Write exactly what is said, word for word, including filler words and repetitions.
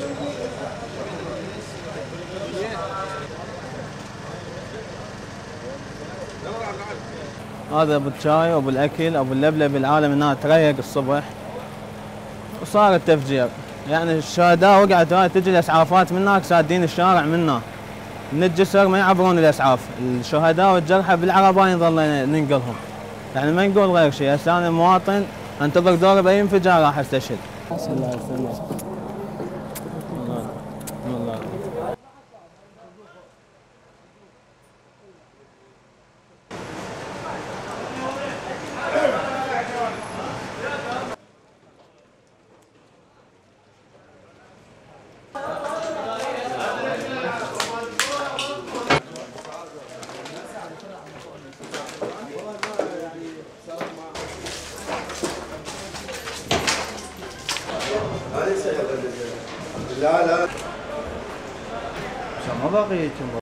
هذا ابو الشاي وابو الاكل ابو اللبلب العالم انها تريق الصبح وصار التفجير. يعني الشهداء وقعت هاي تجي الاسعافات من هناك سادين الشارع منا من الجسر ما يعبرون الاسعاف، الشهداء والجرحى بالعرباين ظل ننقلهم. يعني ما نقول غير شيء، هسه انا مواطن انتظر دوري باي انفجار راح استشهد. الله يسلمك. الله لا لا ما بقيت